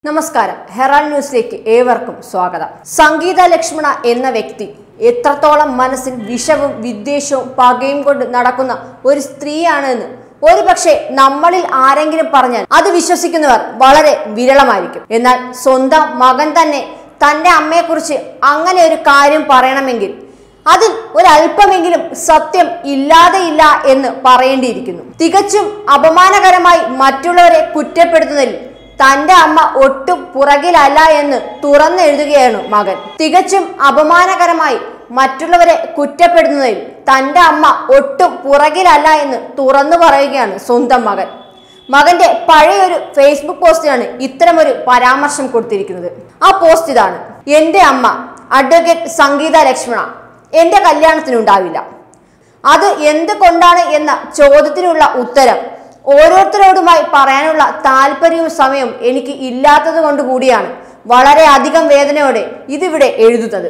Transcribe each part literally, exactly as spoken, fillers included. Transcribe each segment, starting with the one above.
നമസ്കാരം, ഹെറാൾഡ് ന്യൂസിലേക്ക് ഏവർക്കും സ്വാഗതം. സംഗീത ലക്ഷ്മണ എന്ന വ്യക്തി എത്രത്തോളം മനസ്സിൽ വിഷവും വിദ്വേഷവും പകയും കൊണ്ട് നടക്കുന്ന ഒരു സ്ത്രീയാണ് എന്ന് ഒരുപക്ഷെ നമ്മളിൽ ആരെങ്കിലും പറഞ്ഞാൽ അത് വിശ്വസിക്കുന്നവർ വളരെ വിരളമായിരിക്കും. എന്നാൽ സ്വന്തം മകൻ തന്നെ തൻ്റെ അമ്മയെക്കുറിച്ച് അങ്ങനെ ഒരു കാര്യം പറയണമെങ്കിൽ അതിൽ ഒരല്പമെങ്കിലും സത്യം ഇല്ലാതെയില്ല എന്ന് പറയേണ്ടിയിരിക്കുന്നു. തികച്ചും അപമാനകരമായി മറ്റുള്ളവരെ കുറ്റപ്പെടുത്തുന്നതിൽ തന്റെ അമ്മ ഒട്ടും പുറകിലല്ല എന്ന് തുറന്നെഴുതുകയാണ് മകൻ. തികച്ചും അപമാനകരമായി മറ്റുള്ളവരെ കുറ്റപ്പെടുത്തുന്നതിൽ തന്റെ അമ്മ ഒട്ടും പുറകിലല്ല എന്ന് തുറന്നു പറയുകയാണ് സ്വന്തം മകൻ. മകന്റെ പഴയൊരു ഫേസ്ബുക്ക് പോസ്റ്റിലാണ് ഇത്തരമൊരു പരാമർശം കൊടുത്തിരിക്കുന്നത്. ആ പോസ്റ്റ് ഇതാണ്: എന്റെ അമ്മ അഡ്വക്കേറ്റ് സംഗീത ലക്ഷ്മണ എന്റെ കല്യാണത്തിനുണ്ടാവില്ല. അത് എന്തുകൊണ്ടാണ് എന്ന ചോദ്യത്തിനുള്ള ഉത്തരം ഓരോരുത്തരോടുമായി പറയാനുള്ള താല്പര്യവും സമയവും എനിക്ക് ഇല്ലാത്തത് കൊണ്ട് കൂടിയാണ് വളരെ അധികം വേദനയോടെ ഇതിവിടെ എഴുതുന്നത്.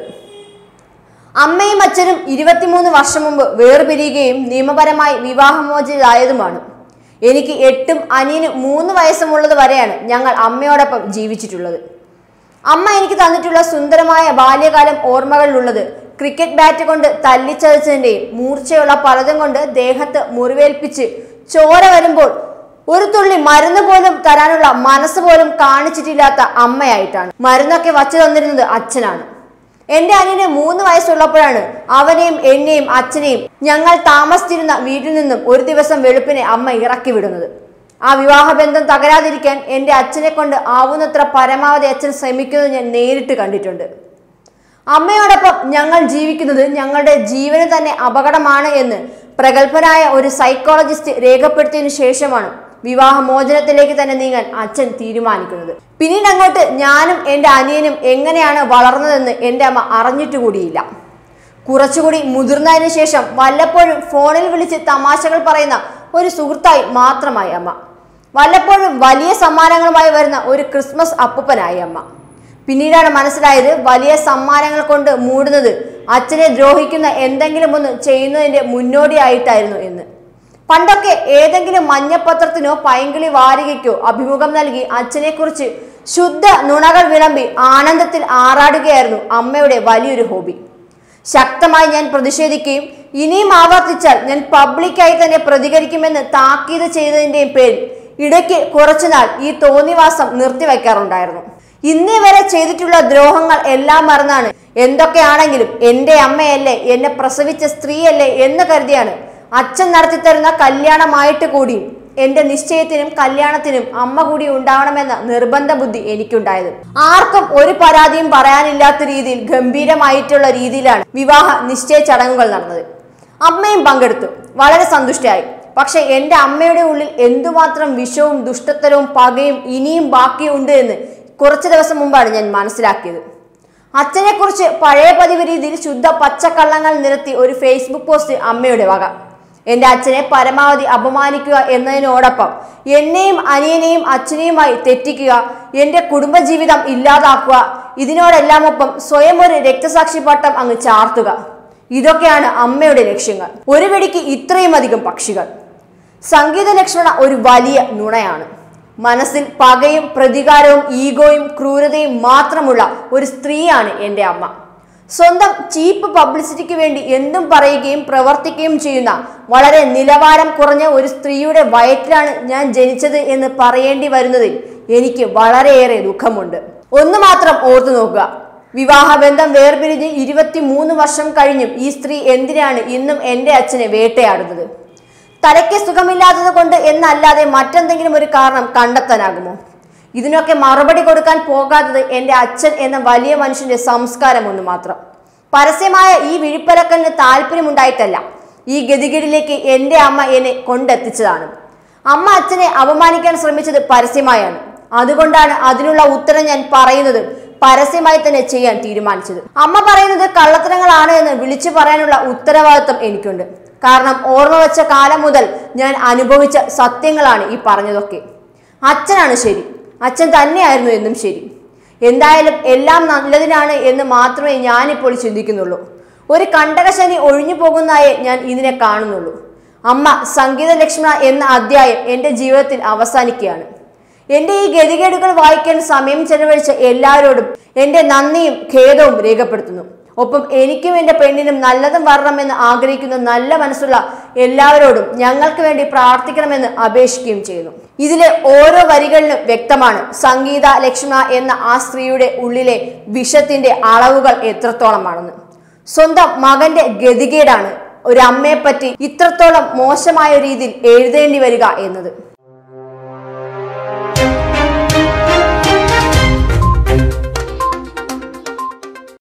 അമ്മയും അച്ഛനും ഇരുപത്തിമൂന്ന് വർഷം മുമ്പ് വേർപിരിയുകയും നിയമപരമായി വിവാഹമോചിതരായതുമാണ്. എനിക്ക് എട്ടും അനിയനും മൂന്ന് വയസ്സുമുള്ളത് വരെയാണ് ഞങ്ങൾ അമ്മയോടൊപ്പം ജീവിച്ചിട്ടുള്ളത്. അമ്മ എനിക്ക് തന്നിട്ടുള്ള സുന്ദരമായ ബാല്യകാലം ഓർമ്മകളിലുള്ളത് ക്രിക്കറ്റ് ബാറ്റ് കൊണ്ട് തല്ലിച്ചതച്ചതിൻ്റെയും മൂർച്ചയുള്ള പലതും കൊണ്ട് ദേഹത്ത് മുറിവേൽപ്പിച്ച് ചോര വരുമ്പോൾ ഒരു തുള്ളി മരുന്ന് പോലും തരാനുള്ള മനസ്സ് പോലും കാണിച്ചിട്ടില്ലാത്ത അമ്മയായിട്ടാണ്. മരുന്നൊക്കെ വച്ചു തന്നിരുന്നത് അച്ഛനാണ്. എൻ്റെ അനിയന് മൂന്ന് വയസ്സുള്ളപ്പോഴാണ് അവനെയും എന്നെയും അച്ഛനെയും ഞങ്ങൾ താമസിച്ചിരുന്ന വീട്ടിൽ നിന്നും ഒരു ദിവസം വെളുപ്പിനെ അമ്മ ഇറക്കി വിടുന്നത്. ആ വിവാഹബന്ധം തകരാതിരിക്കാൻ എൻ്റെ അച്ഛനെ കൊണ്ട് ആവുന്നത്ര പരമാവധി അച്ഛൻ ശ്രമിക്കുന്നത് ഞാൻ നേരിട്ട് കണ്ടിട്ടുണ്ട്. അമ്മയോടൊപ്പം ഞങ്ങൾ ജീവിക്കുന്നത് ഞങ്ങളുടെ ജീവന് തന്നെ അപകടമാണ് എന്ന് പ്രഗത്ഭനായ ഒരു സൈക്കോളജിസ്റ്റ് രേഖപ്പെടുത്തിയതിനു ശേഷമാണ് വിവാഹമോചനത്തിലേക്ക് തന്നെ നീങ്ങാൻ അച്ഛൻ തീരുമാനിക്കുന്നത്. പിന്നീട് അങ്ങോട്ട് ഞാനും എൻ്റെ അനിയനും എങ്ങനെയാണ് വളർന്നതെന്ന് എൻ്റെ അമ്മ അറിഞ്ഞിട്ടുകൂടിയില്ല. കുറച്ചുകൂടി മുതിർന്നതിന് ശേഷം വല്ലപ്പോഴും ഫോണിൽ വിളിച്ച് തമാശകൾ പറയുന്ന ഒരു സുഹൃത്തായി മാത്രമായി അമ്മ. വല്ലപ്പോഴും വലിയ സമ്മാനങ്ങളുമായി വരുന്ന ഒരു ക്രിസ്മസ് അപ്പൂപ്പനായി അമ്മ. പിന്നീടാണ് മനസ്സിലായത് വലിയ സമ്മാനങ്ങൾ കൊണ്ട് മൂടുന്നത് അച്ഛനെ ദ്രോഹിക്കുന്ന എന്തെങ്കിലും ഒന്ന് ചെയ്യുന്നതിൻ്റെ മുന്നോടിയായിട്ടായിരുന്നു എന്ന്. പണ്ടൊക്കെ ഏതെങ്കിലും മഞ്ഞപ്പത്രത്തിനോ പൈങ്കിളി വാരികയ്ക്കോ അഭിമുഖം നൽകി അച്ഛനെക്കുറിച്ച് ശുദ്ധ നുണകൾ വിളമ്പി ആനന്ദത്തിൽ ആറാടുകയായിരുന്നു അമ്മയുടെ വലിയൊരു ഹോബി. ശക്തമായി ഞാൻ പ്രതിഷേധിക്കുകയും ഇനിയും ആവർത്തിച്ചാൽ ഞാൻ പബ്ലിക്കായി തന്നെ പ്രതികരിക്കുമെന്ന് താക്കീത് ചെയ്തതിൻ്റെയും പേരിൽ ഇടയ്ക്ക് കുറച്ചുനാൾ ഈ തോന്നിവാസം നിർത്തിവെക്കാറുണ്ടായിരുന്നു. ഇന്നേ വരെ ചെയ്തിട്ടുള്ള ദ്രോഹങ്ങൾ എല്ലാം മറന്നാണ് എന്തൊക്കെയാണെങ്കിലും എൻ്റെ അമ്മയല്ലേ, എന്നെ പ്രസവിച്ച സ്ത്രീയല്ലേ എന്ന് കരുതിയാണ് അച്ഛൻ നടത്തിത്തരുന്ന കല്യാണമായിട്ട് കൂടി എൻ്റെ നിശ്ചയത്തിനും കല്യാണത്തിനും അമ്മ കൂടി ഉണ്ടാവണമെന്ന നിർബന്ധ ബുദ്ധി എനിക്കുണ്ടായത്. ആർക്കും ഒരു പരാതിയും പറയാനില്ലാത്ത രീതിയിൽ ഗംഭീരമായിട്ടുള്ള രീതിയിലാണ് വിവാഹ നിശ്ചയ ചടങ്ങുകൾ നടന്നത്. അമ്മയും പങ്കെടുത്തു, വളരെ സന്തുഷ്ടയായി. പക്ഷെ എൻ്റെ അമ്മയുടെ ഉള്ളിൽ എന്തുമാത്രം വിഷവും ദുഷ്ടത്തരവും പകയും ഇനിയും ബാക്കിയുണ്ട് എന്ന് കുറച്ച് ദിവസം മുമ്പാണ് ഞാൻ മനസ്സിലാക്കിയത്. അച്ഛനെ കുറിച്ച് പഴയ പതിവ് രീതിയിൽ ശുദ്ധ പച്ചക്കള്ളങ്ങൾ നിരത്തി ഒരു ഫേസ്ബുക്ക് പോസ്റ്റ് അമ്മയുടെ വക. എൻ്റെ അച്ഛനെ പരമാവധി അപമാനിക്കുക എന്നതിനോടൊപ്പം എന്നെയും അനിയനെയും അച്ഛനെയുമായി തെറ്റിക്കുക, എൻ്റെ കുടുംബജീവിതം ഇല്ലാതാക്കുക, ഇതിനോടെല്ലാമൊപ്പം സ്വയം ഒരു രക്തസാക്ഷി പട്ടം അങ്ങ് ചാർത്തുക. ഇതൊക്കെയാണ് അമ്മയുടെ ലക്ഷ്യങ്ങൾ. ഒരു വെടിക്ക് ഇത്രയും അധികം പക്ഷികൾ. സംഗീത ലക്ഷ്മണ ഒരു വലിയ നുണയാണ്. മനസ്സിൽ പകയും പ്രതികാരവും ഈഗോയും ക്രൂരതയും മാത്രമുള്ള ഒരു സ്ത്രീയാണ് എൻ്റെ അമ്മ. സ്വന്തം ചീപ്പ് പബ്ലിസിറ്റിക്ക് വേണ്ടി എന്തും പറയുകയും പ്രവർത്തിക്കുകയും ചെയ്യുന്ന വളരെ നിലവാരം കുറഞ്ഞ ഒരു സ്ത്രീയുടെ വയറ്റിലാണ് ഞാൻ ജനിച്ചത് എന്ന് പറയേണ്ടി വരുന്നതിൽ എനിക്ക് വളരെയേറെ ദുഃഖമുണ്ട്. ഒന്ന് മാത്രം ഓർത്തു നോക്കുക, വിവാഹബന്ധം വേർപിരിഞ്ഞ് ഇരുപത്തി മൂന്ന് വർഷം കഴിഞ്ഞും ഈ സ്ത്രീ എന്തിനാണ് ഇന്നും എൻ്റെ അച്ഛനെ വേട്ടയാടുന്നത്? തലയ്ക്ക് സുഖമില്ലാത്തത് കൊണ്ട് എന്നല്ലാതെ മറ്റെന്തെങ്കിലും ഒരു കാരണം കണ്ടെത്താനാകുമോ? ഇതിനൊക്കെ മറുപടി കൊടുക്കാൻ പോകാത്തത് എൻ്റെ അച്ഛൻ എന്ന വലിയ മനുഷ്യന്റെ സംസ്കാരം ഒന്ന് മാത്രം. പരസ്യമായ ഈ വിഴിപ്പലക്കലിന് താല്പര്യമുണ്ടായിട്ടല്ല, ഈ ഗതികേടിലേക്ക് എൻ്റെ അമ്മ എന്നെ കൊണ്ടെത്തിച്ചതാണ്. അമ്മ അച്ഛനെ അപമാനിക്കാൻ ശ്രമിച്ചത് പരസ്യമായാണ്. അതുകൊണ്ടാണ് അതിനുള്ള ഉത്തരം ഞാൻ പറയുന്നത് പരസ്യമായി തന്നെ ചെയ്യാൻ തീരുമാനിച്ചത്. അമ്മ പറയുന്നത് കള്ളത്തരങ്ങളാണ് എന്ന് വിളിച്ചു പറയാനുള്ള ഉത്തരവാദിത്വം എനിക്കുണ്ട്. കാരണം ഓർമ്മ വെച്ച കാലം മുതൽ ഞാൻ അനുഭവിച്ച സത്യങ്ങളാണ് ഈ പറഞ്ഞതൊക്കെ. അച്ഛനാണ് ശരി, അച്ഛൻ തന്നെയായിരുന്നു എന്നും ശരി. എന്തായാലും എല്ലാം നല്ലതിനാണ് എന്ന് മാത്രമേ ഞാനിപ്പോൾ ചിന്തിക്കുന്നുള്ളൂ. ഒരു കണ്ടകശനി ഒഴിഞ്ഞു പോകുന്നതായി ഞാൻ ഇതിനെ കാണുന്നുള്ളൂ. അമ്മ സംഗീത ലക്ഷ്മണ എന്ന അധ്യായം എൻ്റെ ജീവിതത്തിൽ അവസാനിക്കുകയാണ്. എന്റെ ഈ ഗതികേടുകൾ വായിക്കാൻ സമയം ചെലവഴിച്ച എല്ലാവരോടും എന്റെ നന്ദിയും ഖേദവും രേഖപ്പെടുത്തുന്നു. ഒപ്പം എനിക്കും എന്റെ പെണ്ണിനും നല്ലതും വരണമെന്ന് ആഗ്രഹിക്കുന്ന നല്ല മനസ്സുള്ള എല്ലാവരോടും ഞങ്ങൾക്ക് വേണ്ടി പ്രാർത്ഥിക്കണമെന്ന് അപേക്ഷിക്കുകയും ചെയ്യുന്നു. ഇതിലെ ഓരോ വരികളിലും വ്യക്തമാണ് സംഗീത ലക്ഷ്മണ എന്ന ആ സ്ത്രീയുടെ ഉള്ളിലെ വിഷത്തിന്റെ അളവുകൾ എത്രത്തോളമാണെന്ന്. സ്വന്തം മകന്റെ ഗതികേടാണ് ഒരു അമ്മയെപ്പറ്റി ഇത്രത്തോളം മോശമായ രീതിയിൽ എഴുതേണ്ടി വരിക എന്നത്.